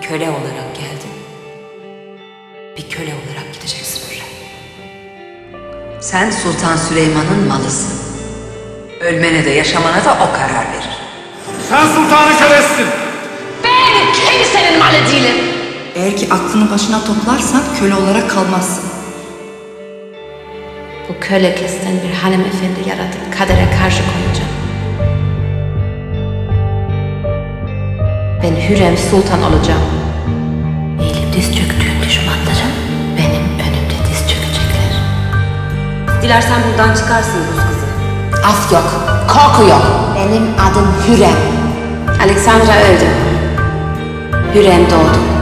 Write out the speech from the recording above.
Köle olarak geldin. Bir köle olarak gideceksin Hürrem. Sen Sultan Süleyman'ın malısın. Ölmene de yaşamana da o karar verir. Sen sultanın kölesisin. Ben kimsenin malı değilim. Eğer ki aklını başına toplarsan köle olarak kalmazsın. Bu köle kesten bir hanımefendi yaratıp kadere karşı koyacağım. Ben Hürrem Sultan olacağım. Eğilip diz çöktüğüm düşmanlarım benim önümde diz çökecekler. Dilersen buradan çıkarsın Rus kızı. Af yok, korku yok. Benim adım Hürrem. Alexandra öldü. Hürrem doğdu.